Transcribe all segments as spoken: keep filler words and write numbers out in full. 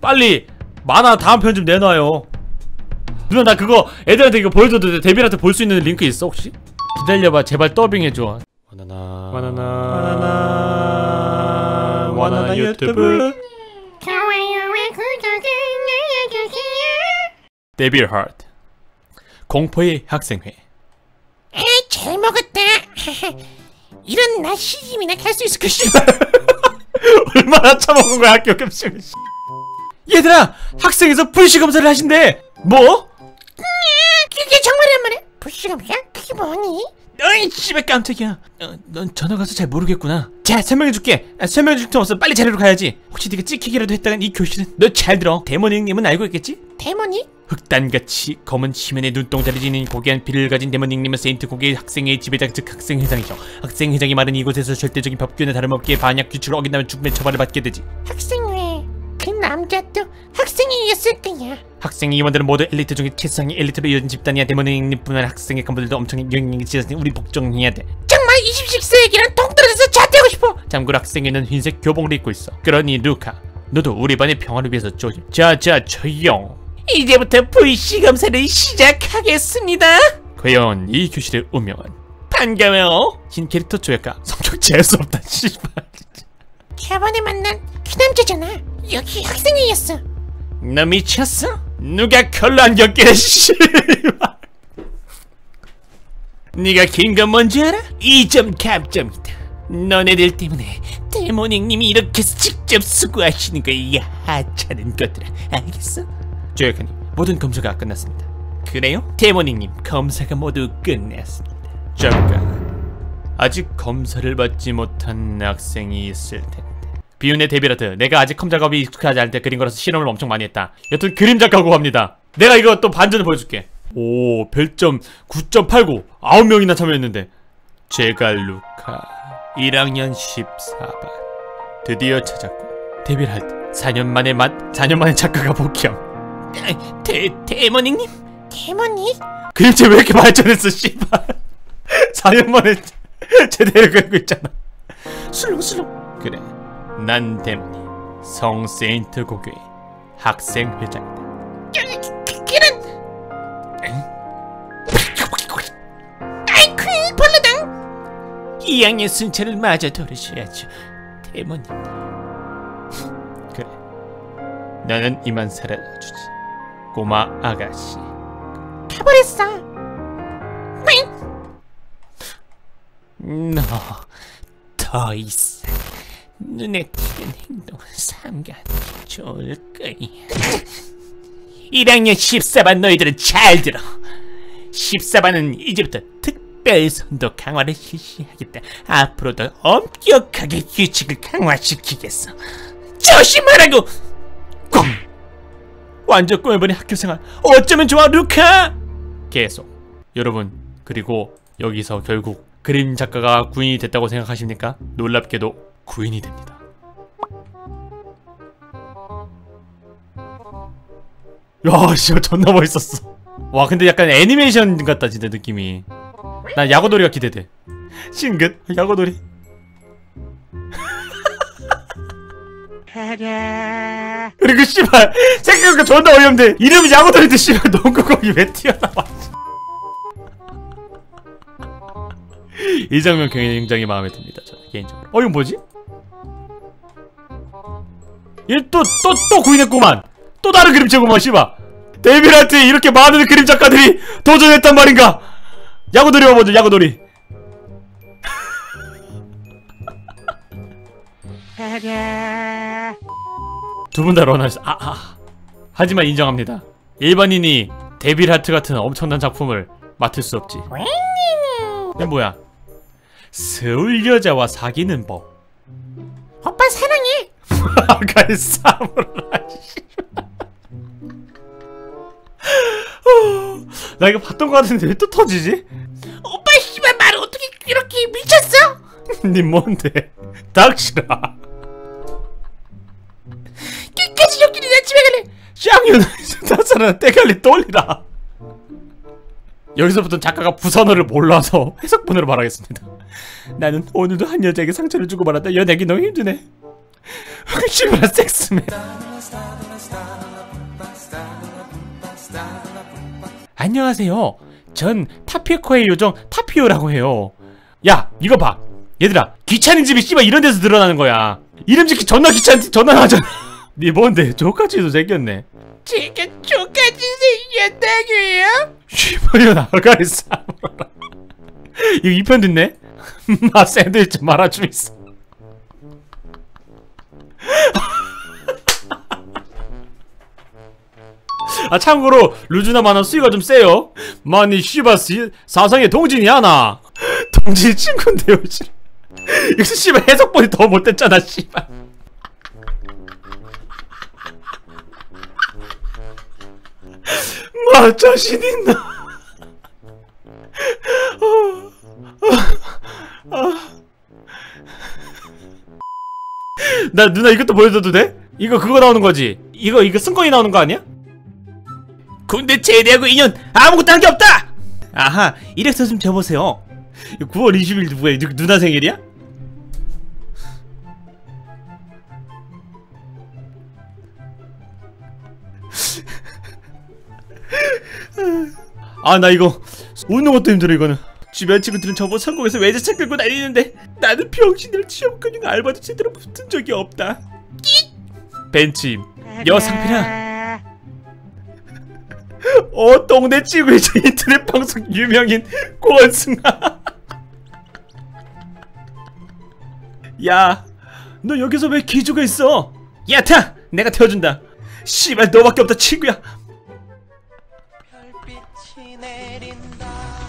빨리 만화 다음 편 좀 내놔요. 누나 나 그거 애들한테 이거 보여줘도 돼? 데뷔한테 볼 수 있는 링크 있어 혹시? 기다려봐 제발 더빙해줘. 바나나 바나나 바나나 바나나 유튜브 좋아요와 구독을 눌러주세요. 데뷔 하트 공포의 학생회. 에이 잘 먹었다. 이런 나 시집이나 갈 수 있을 것이. 얼마나 처먹은 거야 학교 급식을. 얘들아 학생에서 불시 검사를 하신대. 뭐? 그게 정말이란 말이야? 불시 검사? 그게 뭐니? 어이 씨발 깜짝이야. 어, 넌 전화 가서 잘 모르겠구나. 자 설명해줄게. 아, 설명해줄 틈 없어. 빨리 자리로 가야지. 혹시 네가 찍히기라도 했다간 이 교실은 너 잘 들어. 데모니 형님은 알고 있겠지? 데모니? 흑단같이 검은 치면에 눈동자를 지닌 고귀한 피를 가진 데모니 형님은 세인트 고개의 학생의 지배자 즉 학생회장이죠. 학생회장이 말은 이곳에서 절대적인 법규나 다름없게 반약 규칙을 어긴다면 죽음의 처벌을 받게 되지. 학생회 그 남자도 학생이었을 거야. 학생의 임원들은 모두 엘리트 중에 최상위 엘리트로 이어진 집단이야. 데모니 형님뿐만 학생의 간부들도 엄청 영향력이 지었으니 우리 복종해야 돼. 정말 이십칠 세기랑 동떨어져서 자퇴하고 싶어. 참고로 학생회는 흰색 교복을 입고 있어. 그러니 루카 너도 우리 반의 평화를 위해서 조심. 자자 조용. 이제부터 불시 검사를 시작하겠습니다. 과연 이 교실의 운명은? 반가워요. 흰 캐릭터 조약가 성격 재수없다 씨발. 저번에 만난 그 남자잖아. 여기 학생회였어. 너 미쳤어? 누가 컬러 안경 끼래 씨발. 네가 긴 건 뭔지 알아? 이 점 감점이다. 너네들 때문에 데모닉님이 이렇게 직접 수고하시는 거야. 이 하찮은 것들아. 알겠어? 조약가님 모든 검사가 끝났습니다. 그래요? 데모닉님 검사가 모두 끝났습니다. 잠깐 아직 검사를 받지 못한 학생이 있을 텐데. 비운의 데뷔라트 내가 아직 컴 작업이 익숙하지 않을 때 그린 거라서 실험을 엄청 많이 했다. 여튼 그림 작가고 갑니다. 내가 이거 또 반전을 보여줄게. 오 별점 구 점 팔구 아홉 명이나 참여했는데. 제가 루카 일 학년 십사 반 드디어 찾았고 데뷔를 할 때 사 년 만에 맛 사 년 만에 작가가 복귀함. 데, 데모닉님? 데모닉? 그림체 왜 이렇게 발전했어 씨발. 사 년 만에 제대로 그리고 있잖아. 술렁술렁. 그래 난 데모니 성 세인트 고교의 학생회장이다. 그, 그런 아이쿠 벌레당. 이 학년 순찰을 마저 도르셔야죠 데모니. 그래 나는 이만 사라져주지 꼬마 아가씨. 가버렸어. 너 더 이상 눈에 띄는 행동을 삼가는 게 좋을 거야. 일 학년 십사 반 너희들은 잘 들어. 십사 반은 이제부터 특별 선도 강화를 실시하겠다. 앞으로 더 엄격하게 규칙을 강화시키겠어. 조심하라고. 꽝. 완전 꼬여버린 학교생활 어쩌면 좋아 루카. 계속 여러분 그리고 여기서 결국 그림 작가가 구인이 됐다고 생각하십니까? 놀랍게도 구인이 됩니다. 야 씨발 존나 멋있었어. 와 근데 약간 애니메이션 같다 진짜 느낌이. 난 야구돌이가 기대돼. 싱긋 야구돌이. 그리고 씨발 생각보다 존나 어이없는데 이름이 야구돌인데 씨발 농구공이 왜 튀어나와. 이 장면 굉장히 마음에 듭니다 저는 개인적으로. 어 이건 뭐지? 얘 또 또 또 구인했구만. 또 다른 그림체구만 씨발. 데뷔한테 이렇게 많은 그림 작가들이 도전했단 말인가. 야구돌이 와보죠 야구돌이. 두 분 다 런하시. 아, 아. 하지만 인정합니다. 일반인이 데빌하트 같은 엄청난 작품을 맡을 수 없지. 이게 뭐야? 서울 여자와 사귀는 법. 오빠 사랑해. 아가의 사무라이. 나 이거 봤던 거 같은데 왜 또 터지지? 오빠 씨발 말 어떻게 이렇게 미쳤어? 니 뭔데? 닥치라. 끝까지 욕기리 나 집에 갈래. 쌍윤 다사는 때갈리 떠올리라. 여기서부터 작가가 부산어를 몰라서 해석본으로 말하겠습니다. 나는 오늘도 한 여자에게 상처를 주고 말았다. 연애하기 너무 힘드네. 씨발 섹스맨. 안녕하세요. 전 타피오코의 요정 타피오라고 해요. 야 이거 봐 얘들아, 귀찮은 집이 씨발 이런 데서 드러나는 거야. 이름 짓기 존나 귀찮지. 존나 나잖아. 니 뭔데 조카치도 생겼네. 제가 똑같이 생겼다고요? 씨발려 나가 있어. 이거 이 편 듣네? 마 샌드위치 말아주고 있어. 아 참고로 루즈나 만화 수위가 좀 세요. 많이 씨발 사상의 동진이야 나. 동진 친구인데요. 이거 씨발 해석본이 더 못됐잖아 씨발. 마 자신 있나? 나 누나 이것도 보여줘도 돼? 이거 그거 나오는 거지? 이거 이거 승권이 나오는 거 아니야? 군대 제대하고 이 년 아무것도 한 게 없다! 아하 이력서 좀 줘보세요. 구월 이십일 누구야? 누, 누나 생일이야? 아 나 이거 웃는 것도 힘들어. 이거는 주변 친구들은 저보고 성공해서 외제차 끌고 다니는데 나는 병신들 취업근육 알바도 제대로 붙은 적이 없다. 벤침 여상필아. 어 동네 친구이자 인터넷 방송 유명인 권승아. 야 너 여기서 왜 기죽어 있어? 야 타! 내가 태워준다. 씨발 너밖에 없다 친구야. 별빛이 내린다.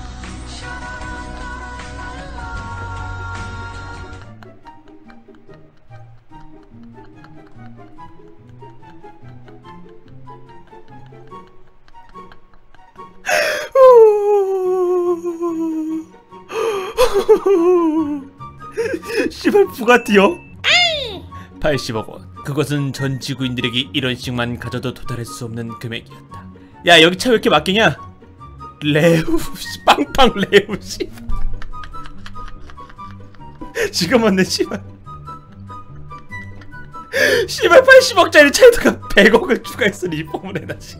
씨발 부가티요? 팔십억 원. 그것은 전 지구인들에게 이런 식만 가져도 도달할 수 없는 금액이었다. 야 여기 차 왜 이렇게 막히냐? 레우 씨 빵빵 레우 씨. 지금 왔네 씨발. 씨발 팔십억짜리 차에다가 백억을 추가해서 리폼을 해놔 씨.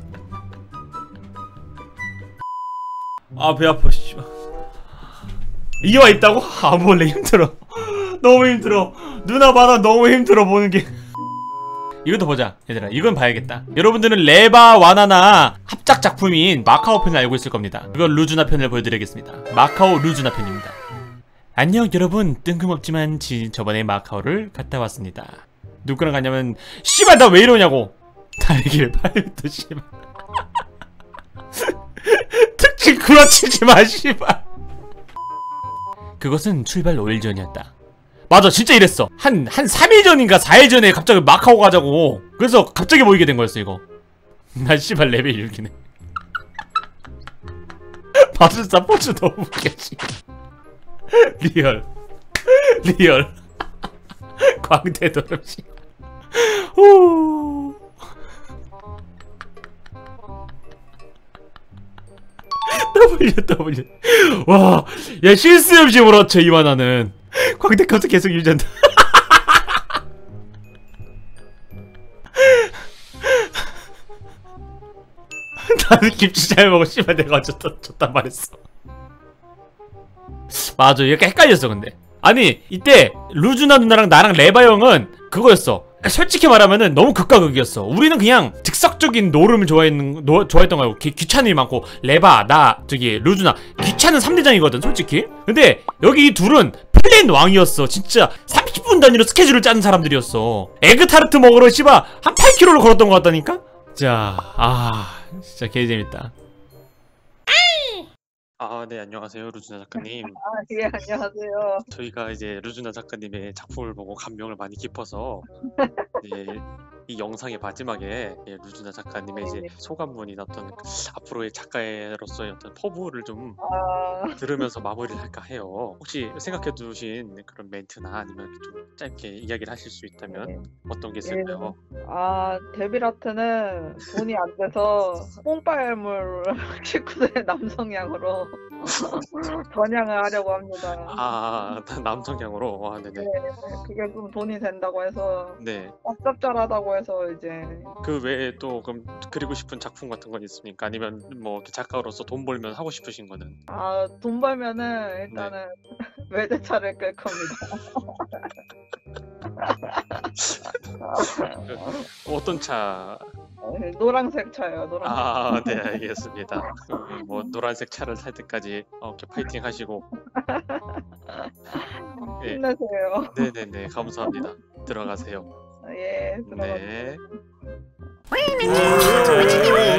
아 배 아파 씨발. 이게 와 있다고? 아 몰래 힘들어. 너무 힘들어. 누나 만화 너무 힘들어 보는 게. 이것도 보자 얘들아. 이건 봐야겠다. 여러분들은 레바 와나나 합작 작품인 마카오 편을 알고 있을 겁니다. 이건 루즈나 편을 보여드리겠습니다. 마카오 루즈나 편입니다. 안녕 여러분. 뜬금없지만 지, 저번에 마카오를 갔다 왔습니다. 누구랑 갔냐면 씨발 나 왜 이러냐고. 달기를 팔부터 씨발. 특징 구라치지마 씨발. 그것은 출발 오 일 전이었다. 맞아 진짜 이랬어. 한, 한 삼 일 전인가 사 일 전에 갑자기 마카오 가자고. 그래서 갑자기 모이게 된 거였어 이거. 난 씨발 레벨 일기네. 바스사 포츠 너무 웃겨. 리얼 리얼 광대도름 씨. 오. W W. 와, 야 실수 없이 몰아쳐 이 만화는. 광대 커서 계속 유지한다. 나는 김치 잘 먹어. 씨발 내가 줬다, 줬단 말했어. 맞아 이렇게 헷갈렸어. 근데 아니 이때 루즈나 누나랑 나랑 레바 형은 그거였어. 솔직히 말하면은 너무 극과 극이었어. 우리는 그냥 즉석적인 노름을 좋아했는, 노, 좋아했던 거고 귀, 귀찮은 일 많고 레바, 나, 저기 루즈나 귀찮은 삼 대장이거든 솔직히. 근데 여기 이 둘은 플랜 왕이었어. 진짜 삼십 분 단위로 스케줄을 짜는 사람들이었어. 에그타르트 먹으러 씨발 한 팔 킬로미터를 걸었던 것 같다니까? 자, 아 진짜 개재밌다. 아, 네, 안녕하세요, 루즈나 작가님. 아, 예, 안녕하세요. 저희가 이제 루즈나 작가님의 작품을 보고 감명을 많이 깊어서 이제 이 영상의 마지막에 예, 루즈나 작가님의 이제 소감문이나 어떤 앞으로의 작가로서의 어떤 포부를 좀 아, 들으면서 마무리를 할까 해요. 혹시 생각해 두신 그런 멘트나 아니면 좀 짧게 이야기를 하실 수 있다면 어떤 게 있을까요? 아, 데빌아트는 돈이 안 돼서 뽕빨물 십구 세 남성향으로 전향을 하려고 합니다. 아, 남성향으로. 아, 네네. 네, 그게 좀 돈이 된다고 해서 네. 짭짭짤하다고 해서 이제 그 외에 또 그럼 그리고 싶은 작품 같은 건 있습니까? 아니면 뭐 이렇게 작가로서 돈 벌면 하고 싶으신 거는? 아, 돈 벌면은 일단은 외제차를 끌 겁니다. 어떤 차? 네, 노란색 차요, 노란색. 아, 네, 알겠습니다. 음, 뭐 노란색 차를 살 때까지 어, 이렇게 파이팅 하시고. 네, 힘내세요. 네네네, 감사합니다. 들어가세요. 예, 들어가세요. 네. 왜, 왜, 왜, 왜, 왜, 왜, 왜, 왜,